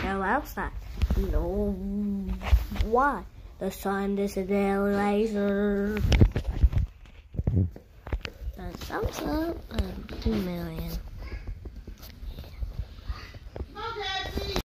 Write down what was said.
go outside. No. Why? The sun is a daily laser. Thumbs up. 2 million.